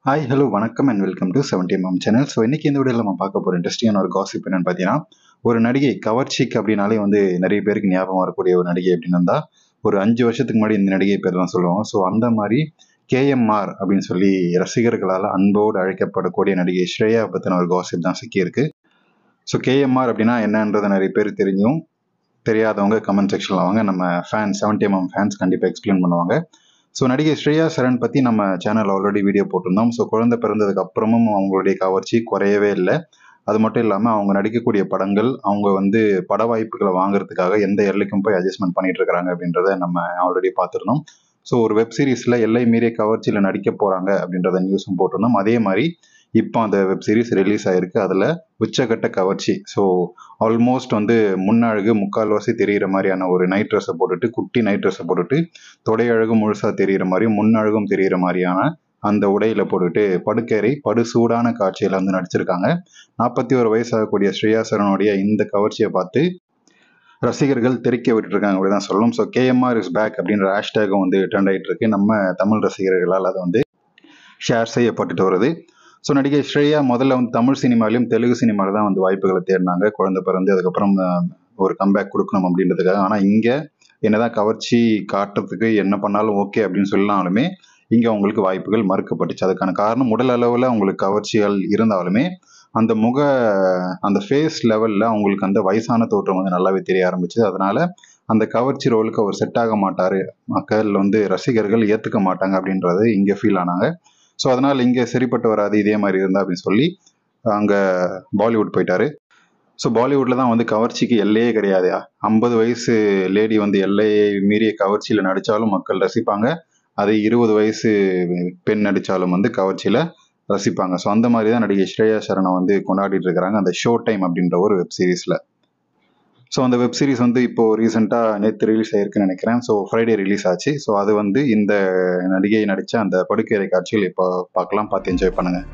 Hi hello வணக்கம் and welcome to 70mm channel. So இன்னைக்கு இந்த வீடியோவில் நம்ம பார்க்க போகிற இன்ட்ரெஸ்டிங்கான ஒரு காசிப் என்னன்னு பார்த்தீங்கன்னா, ஒரு நடிகை கவர்ச்சிக் அப்படின்னாலே நிறைய பேருக்கு ஞாபகம் வரக்கூடிய ஒரு நடிகை அப்படின்னு இருந்தால் ஒரு 5 வருஷத்துக்கு முன்னாடி இந்த நடிகை பேர் தான் சொல்லுவோம். ஸோ அந்த மாதிரி KMR அப்படின்னு சொல்லி ரசிகர்களால் அன்போடு அழைக்கப்படக்கூடிய நடிகை ஸ்ரேயா பற்றின ஒரு காசிப் தான் சிக்கியிருக்கு. ஸோ KMR அப்படின்னா என்னன்றது நிறைய பேர் தெரிஞ்சும் தெரியாதவங்க கமெண்ட் செக்ஷனில் வாங்க, நம்ம ஃபேன்ஸ் 70mm ஃபேன்ஸ் கண்டிப்பாக எக்ஸ்பிளைன் பண்ணுவாங்க. ஸோ நடிகை ஸ்ரேயா சரண் பற்றி நம்ம சேனல் ஆல்ரெடி வீடியோ போட்டிருந்தோம். ஸோ குழந்தை பிறந்ததுக்கு அப்புறமும் அவங்களுடைய கவர்ச்சி குறையவே இல்லை. அது மட்டும் இல்லாமல் அவங்க நடிக்கக்கூடிய படங்கள் அவங்க பட வாய்ப்புகளை வாங்குறதுக்காக எந்த எல்லைக்கும் போய் அட்ஜஸ்ட்மெண்ட் பண்ணிட்டு இருக்காங்க அப்படின்றத நம்ம ஆல்ரெடி பார்த்துருந்தோம். ஸோ ஒரு வெப் சீரிஸில் எல்லை மீறிய கவர்ச்சியில் நடிக்க போகிறாங்க அப்படின்றத நியூஸும் போட்டிருந்தோம். அதே மாதிரி இப்போ அந்த வெப் சீரிஸ் ரிலீஸ் ஆயிருக்கு. அதில் உச்சகட்ட கவர்ச்சி. ஸோ ஆல்மோஸ்ட் முன்னழகு முக்கால்வாசி தெரிகிற மாதிரியான ஒரு நைட் ட்ரெஸ்ஸை போட்டுட்டு, குட்டி நைட் ட்ரெஸ்ஸை போட்டுட்டு, தொடை அழகு முழுசாக தெரிகிற மாதிரியும் முன்னழகும் தெரிகிற மாதிரியான அந்த உடையில போட்டுட்டு படுக்கேறி படுசூடான காட்சியில் நடிச்சிருக்காங்க. 41 வயசாகக்கூடிய ஸ்ரேயா சரணுடைய இந்த கவர்ச்சியை பார்த்து ரசிகர்கள் தெறிக்க விட்டுட்டு இருக்காங்க அப்படிதான் சொல்லணும். ஸோ KMR இஸ் பேக் அப்படின்ற ஹேஷ்டேகும் ட்ரெண்ட் ஆகிட்டு இருக்கு. நம்ம தமிழ் ரசிகர்களால் அதை ஷேர் செய்யப்பட்டுட்டு வருது. ஸோ நடிகை ஸ்ரேயா முதல்ல தமிழ் சினிமாலையும் தெலுங்கு சினிமாவில் தான் வாய்ப்புகளை தேடினாங்க. குழந்தை பிறந்து அதுக்கப்புறம் ஒரு கம்பேக் கொடுக்கணும் அப்படின்றதுக்காக. ஆனால் இங்கே என்னதான் கவர்ச்சி காட்டுறதுக்கு என்ன பண்ணாலும் ஓகே அப்படின்னு சொன்னாலுமே இங்கே அவங்களுக்கு வாய்ப்புகள் மறுக்கப்பட்டுச்சு. அதுக்கான காரணம் உடல் அளவில் அவங்களுக்கு கவர்ச்சிகள் இருந்தாலுமே அந்த ஃபேஸ் லெவலில் அவங்களுக்கு அந்த வயசான தோற்றம் நல்லாவே தெரிய ஆரம்பிச்சு. அதனால அந்த கவர்ச்சி ரோலுக்கு அவர் செட் ஆக மாட்டார், மக்கள் ரசிகர்கள் ஏற்றுக்க மாட்டாங்க அப்படின்றது இங்கே ஃபீல் ஆனாங்க. ஸோ அதனால் இங்கே சரிப்பட்டு வராது இதே மாதிரி இருந்தா அப்படின்னு சொல்லி அங்கே பாலிவுட் போயிட்டாரு. ஸோ பாலிவுட்டில் தான் கவர்ச்சிக்கு எல்லையே கிடையாது. 50 வயசு லேடி எல்லையை மீறிய கவர்ச்சியில் நடித்தாலும் மக்கள் ரசிப்பாங்க. அது 20 வயசு பெண் நடித்தாலும் கவர்ச்சியில் ரசிப்பாங்க. ஸோ அந்த மாதிரி தான் நடிகை ஸ்ரேயா சரணை கொண்டாடிட்டு இருக்கிறாங்க அந்த ஷோ டைம் அப்படின்ற ஒரு வெப் சீரிஸில். ஸோ அந்த வெப் சீரிஸ் இப்போ ரீசெண்டாக நேற்று ரிலீஸ் ஆயிருக்குன்னு நினைக்கிறேன். ஸோ ஃப்ரைடே ரிலீஸ் ஆச்சு. ஸோ அது இந்த நடிகை நடித்த அந்த படுக்கை காட்சிகள் இப்போ பார்க்கலாம், பார்த்து என்ஜாய் பண்ணுங்கள்.